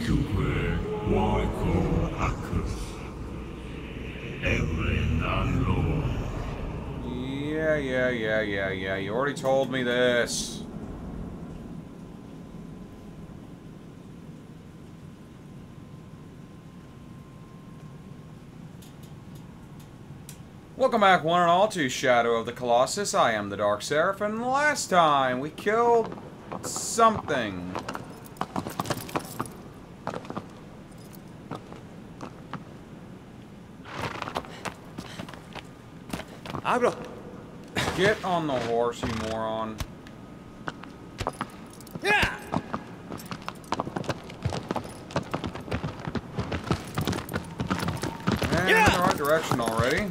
Yeah. You already told me this. Welcome back, one and all, to Shadow of the Colossus. I am the Dark Seraph, and last time we killed something. Abro. Get on the horse, you moron. Yeah. And in the right direction already.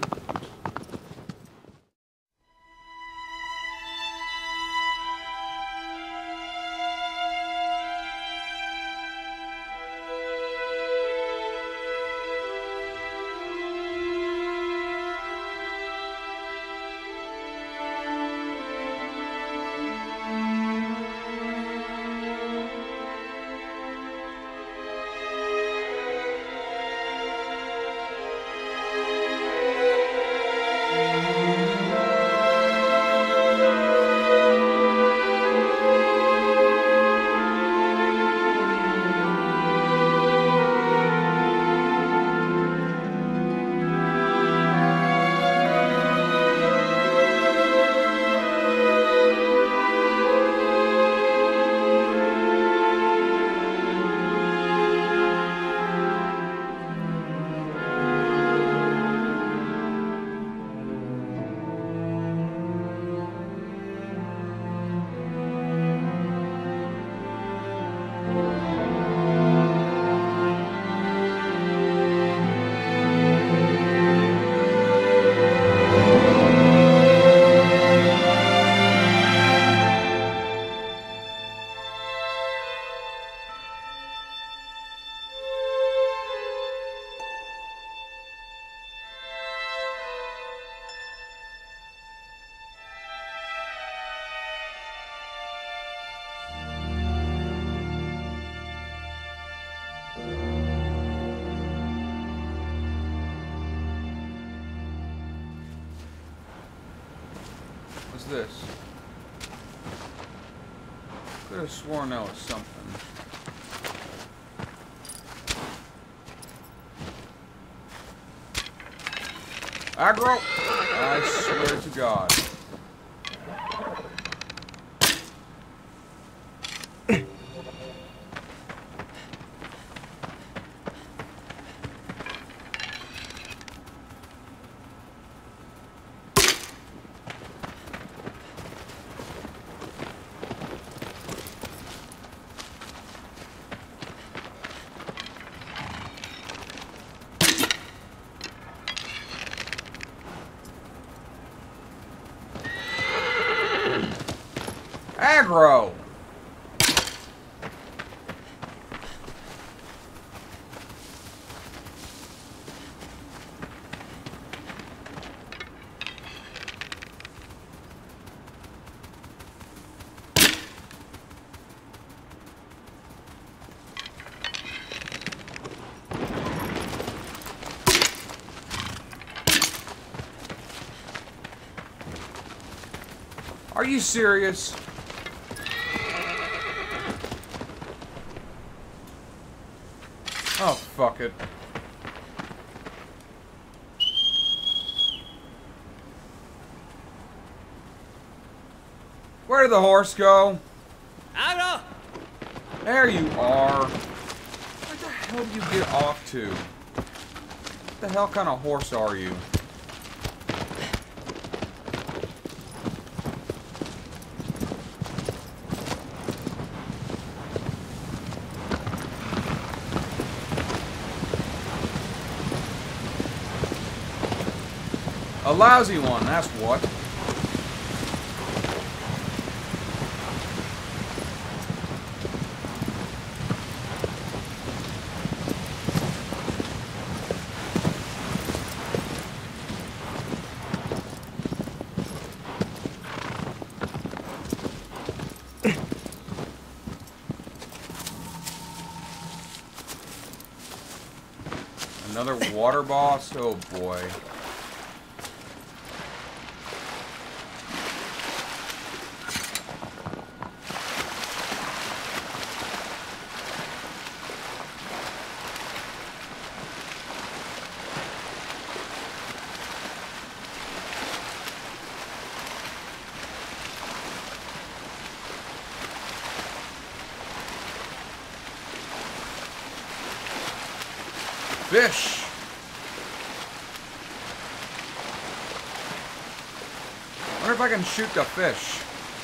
What's this? Could have sworn that was something. Aggro! I swear to God. Aggro! Are you serious? Oh, fuck it. Where did the horse go? Abro. There you are. Where the hell do you get off to? What the hell kind of horse are you? A lousy one, that's what. Another water boss? Oh boy. Fish! I wonder if I can shoot the fish.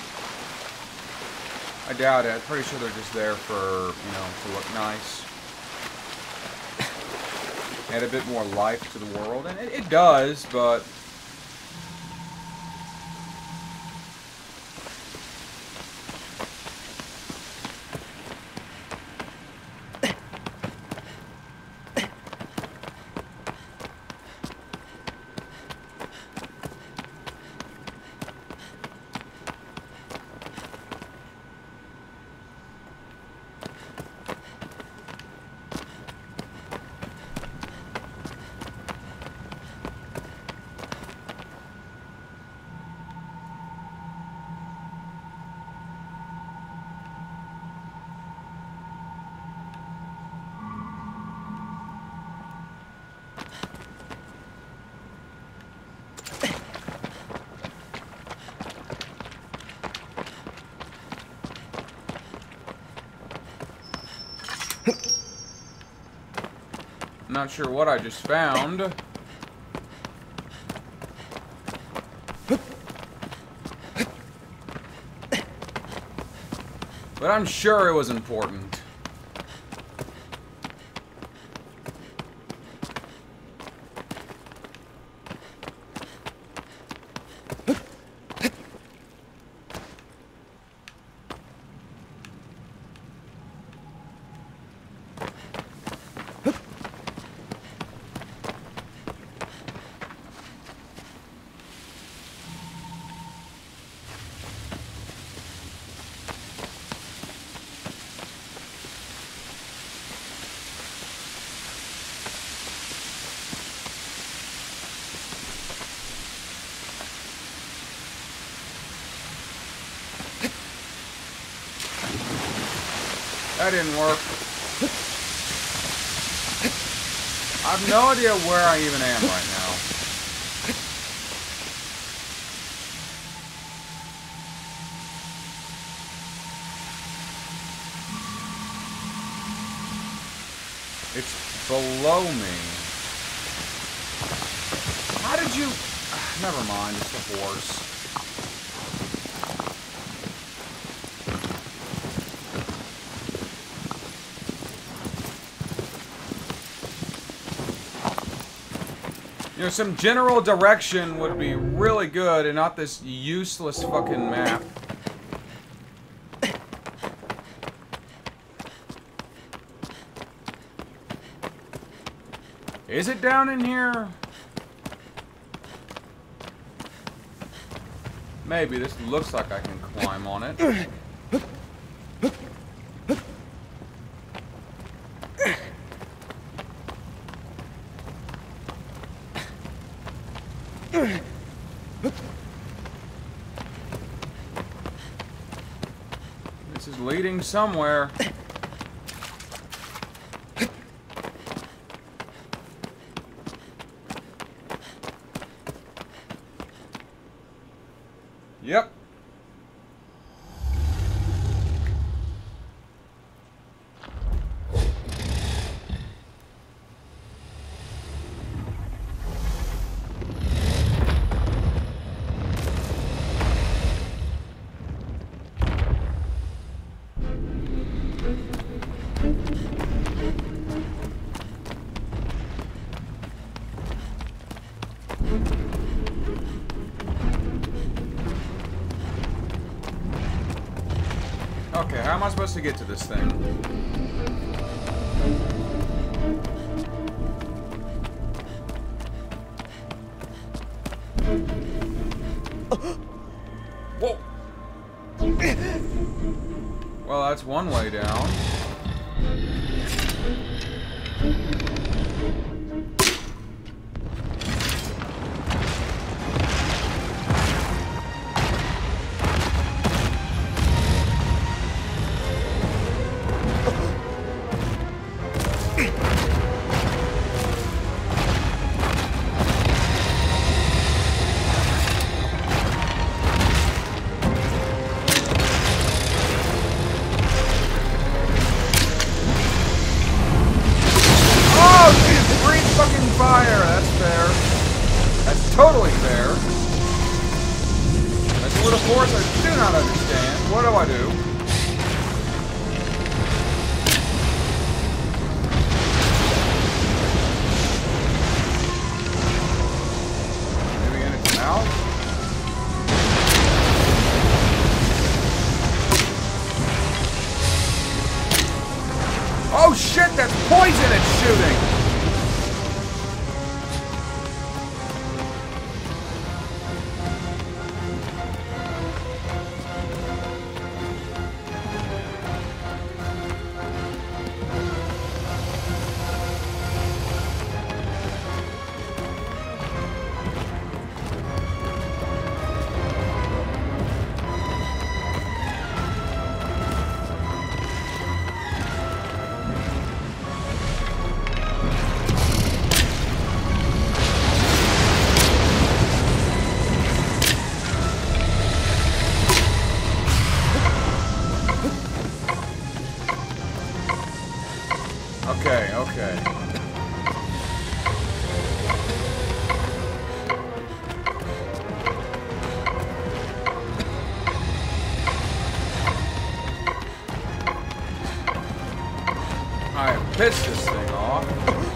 I doubt it. I'm pretty sure they're just there for, you know, to look nice. Add a bit more life to the world. And it does, but... Not sure what I just found. But I'm sure it was important. That didn't work. I have no idea where I even am right now. It's below me. How did you... Never mind, it's a horse. You know, some general direction would be really good and not this useless fucking map. Is it down in here? Maybe. This looks like I can climb on it. This is leading somewhere. Yep. Okay, how am I supposed to get to this thing? Whoa! Well, that's one way down. fair, that's fair. That's totally fair. That's a little force I do not understand. What do I do? Maybe in its mouth? Oh shit, that's poison it's shooting! Okay. I have pissed this thing off.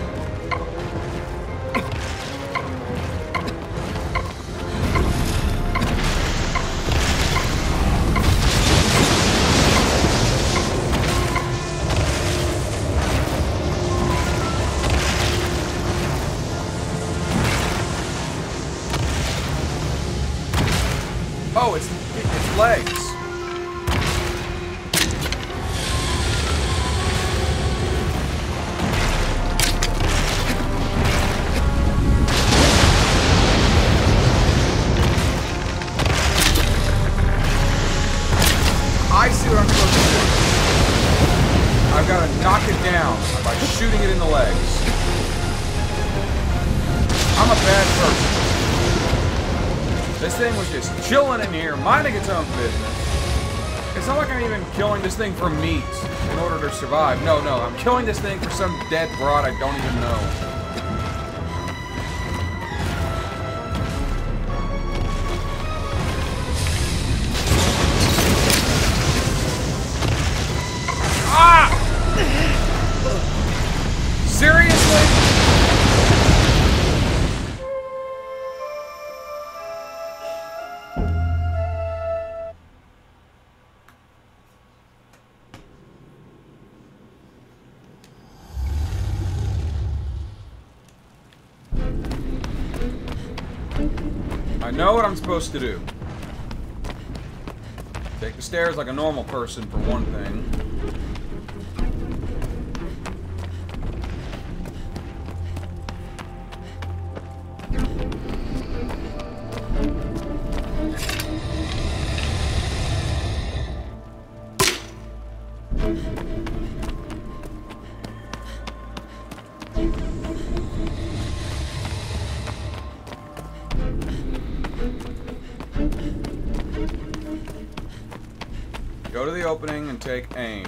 Oh, it's legs. I see what I'm supposed to do. I've got to knock it down by shooting it in the legs. I'm a bad person. This thing was just chilling in here, minding its own business. It's not like I'm even killing this thing for meat in order to survive. No, I'm killing this thing for some dead broad I don't even know. Ah! Seriously? I know what I'm supposed to do. Take the stairs like a normal person, for one thing. Go to the opening and take aim.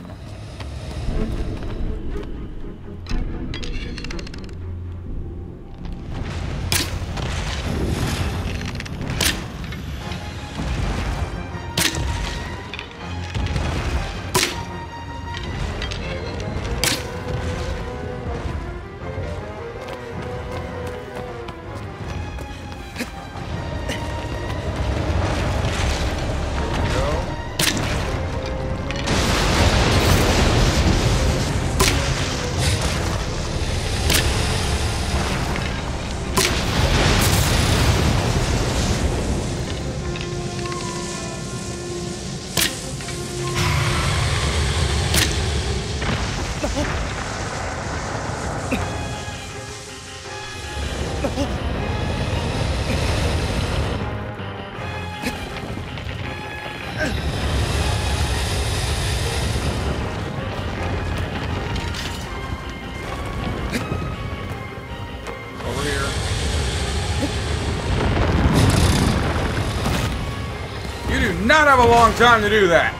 Not have a long time to do that.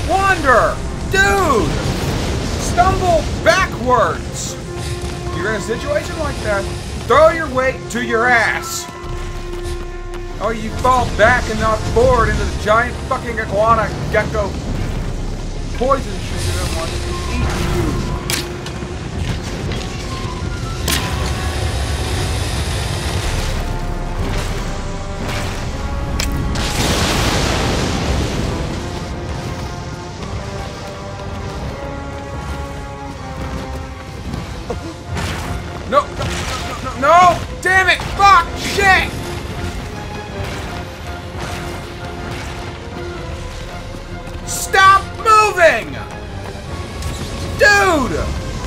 Wander! Dude! Stumble backwards! You're in a situation like that, throw your weight to your ass. Oh, you fall back and not forward into the giant fucking iguana gecko poison shit that wants to eat you. No, no, no, no, no! Damn it! Fuck! Shit! Stop moving! Dude!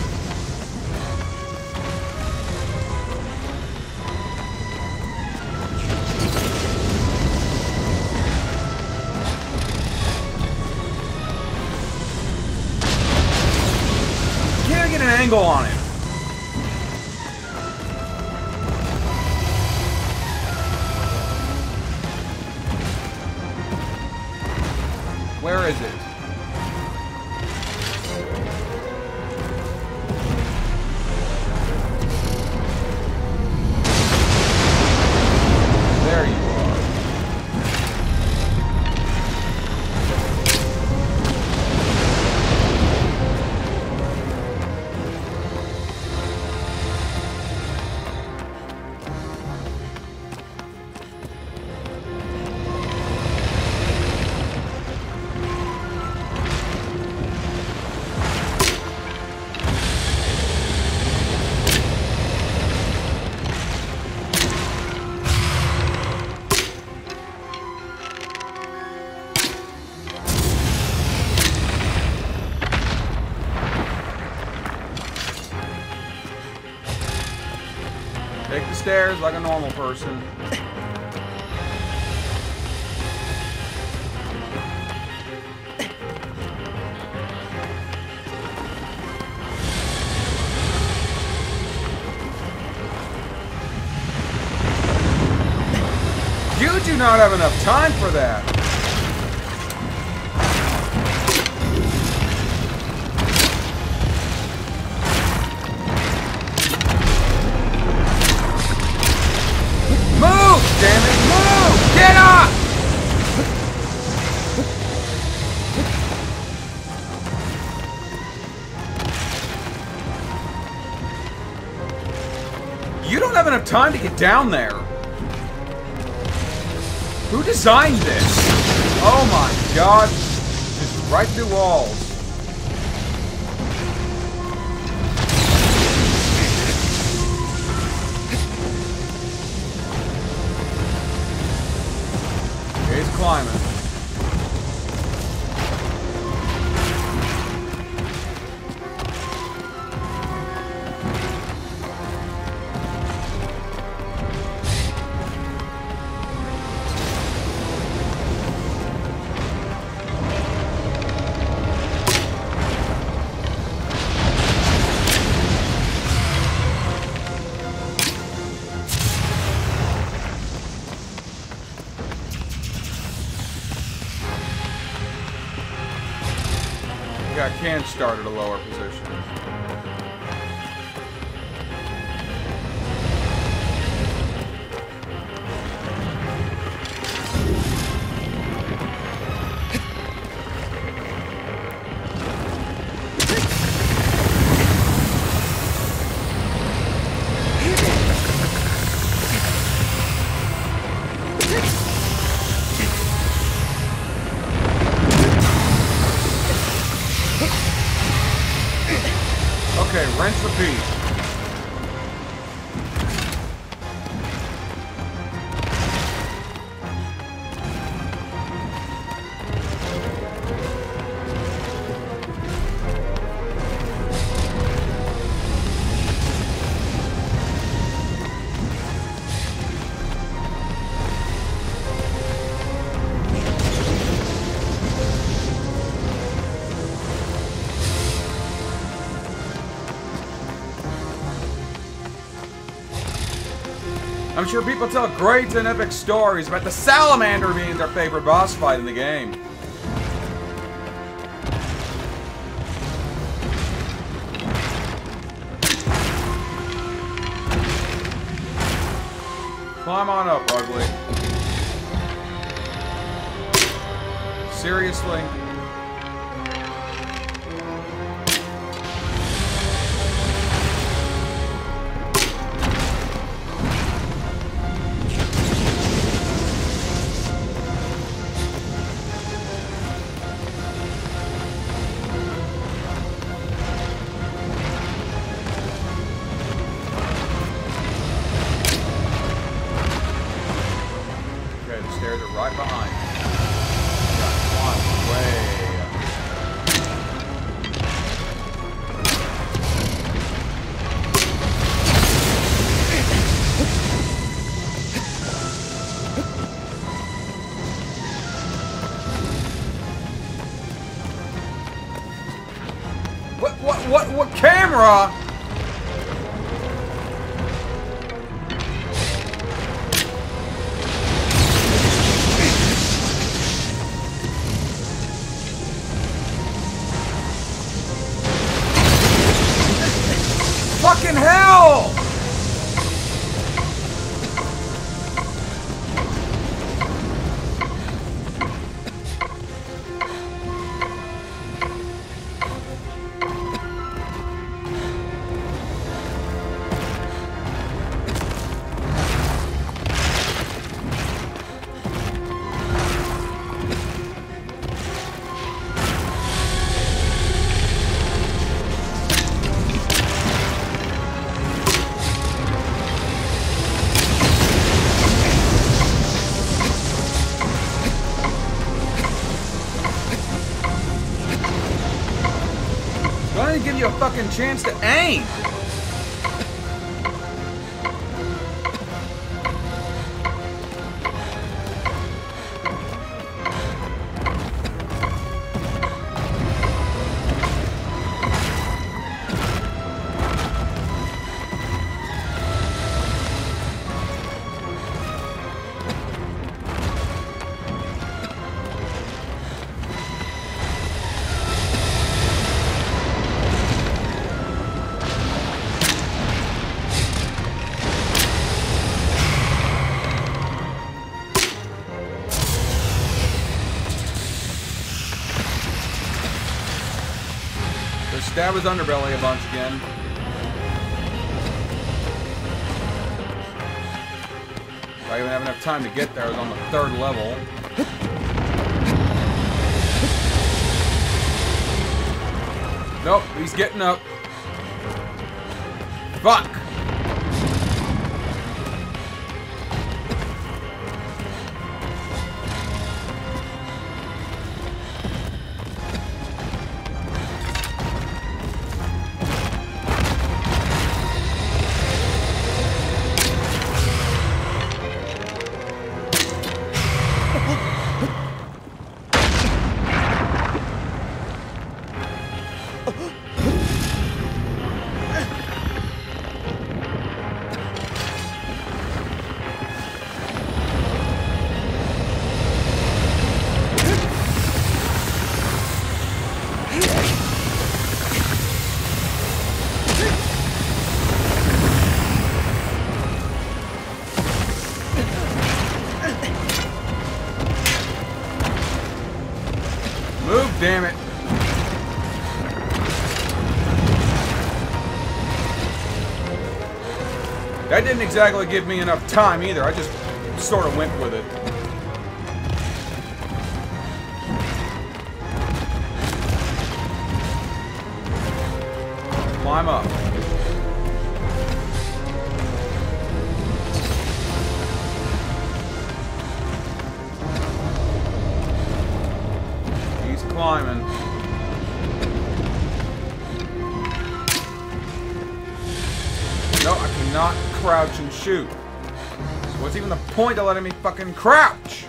Can't get an angle on it. Where is it? There you are. Take the stairs like a normal person. You do not have enough time for that. Move! Damn it! Move! Get up! You don't have enough time to get down there. Who designed this? Oh my god. Just right through walls. He's climbing. I can start at a lower position. Okay, rinse, repeat. I'm sure people tell great and epic stories about the salamander being their favorite boss fight in the game. Climb on up, ugly. Seriously? Okay, the stairs are right behind me. Gotta climb way What camera? Fucking hell! I didn't give you a fucking chance to aim. Stab his underbelly a bunch again. I didn't have enough time to get there. I was on the 3rd level. Nope, he's getting up. Fuck! Move, damn it. That didn't exactly give me enough time either. I just sort of went with it. Climb up. He's climbing. No, I cannot crouch and shoot. So what's even the point of letting me fucking crouch?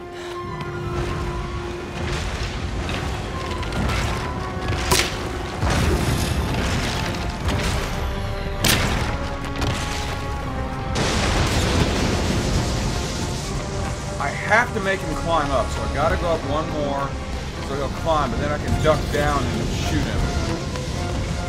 I have to make him climb up, so I gotta go up one more so he'll climb, but then I can duck down and shoot him.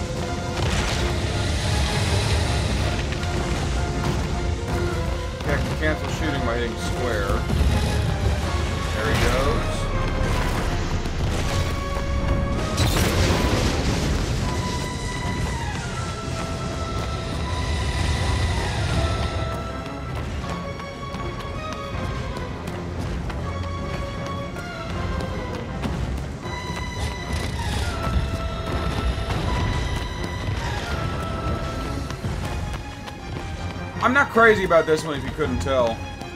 Okay, cancel shooting by hitting square. There he goes. I'm not crazy about this one if you couldn't tell.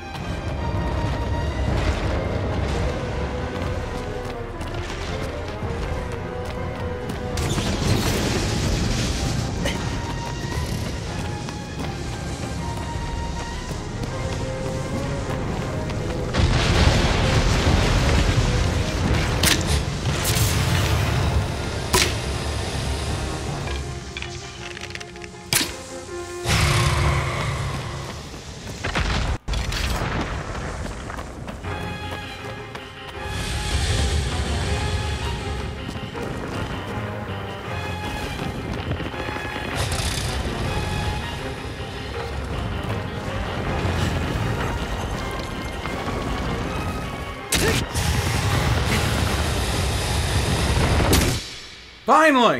Finally!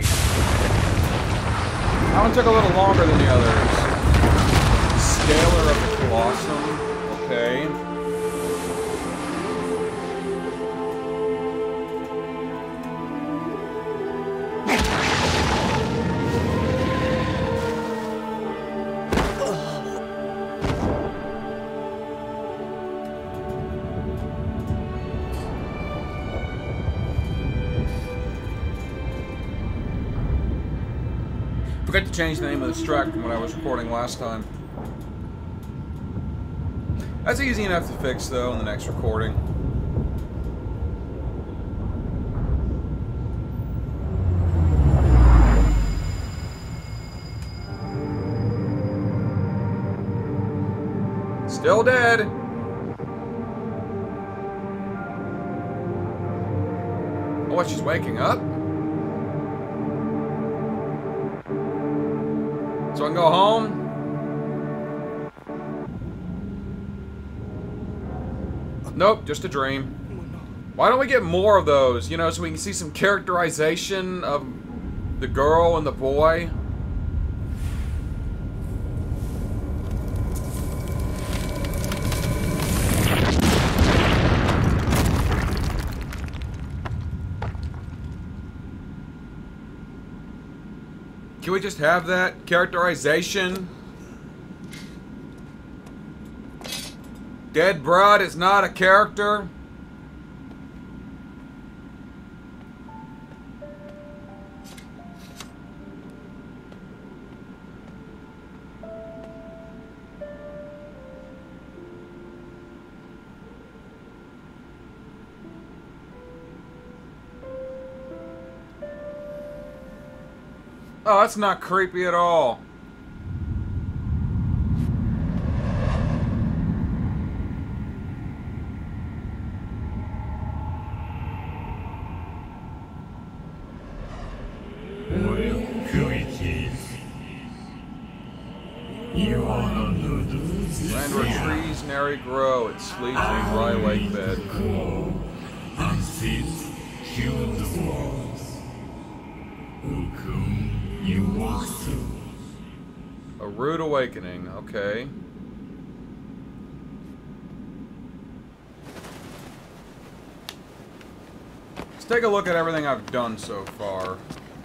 That one took a little longer than the others. Scalar of the Colosseum. Okay. Forgot to change the name of this track from what I was recording last time. That's easy enough to fix, though, in the next recording. Still dead. Oh, what, she's waking up? So I can go home? Nope, just a dream. Why don't we get more of those, you know, so we can see some characterization of the girl and the boy? Can we just have that characterization? Dead blood is not a character. Oh, that's not creepy at all. Land where trees nary grow, it sleeps in a dry lake bed. A rude awakening, okay. Let's take a look at everything I've done so far.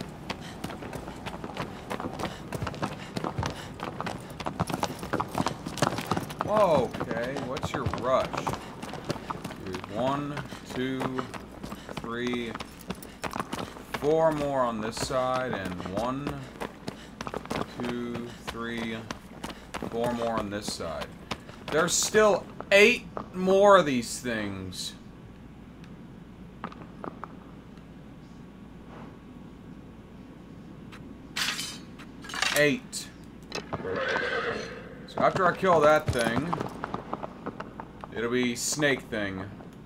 Whoa, okay, what's your rush? Here's 1, 2, 3, 4 more on this side, and 1, 2, 3, 4 more on this side. There's still 8 more of these things. Eight. So after I kill that thing, it'll be snake thing.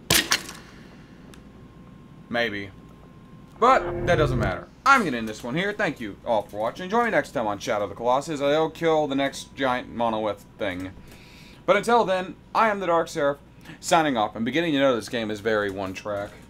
Maybe. But that doesn't matter. I'm going to end this one here. Thank you all for watching. Join me next time on Shadow of the Colossus. I'll kill the next giant monolith thing. But until then, I am the Dark Seraph, signing off. I'm beginning to know this game is very one-track.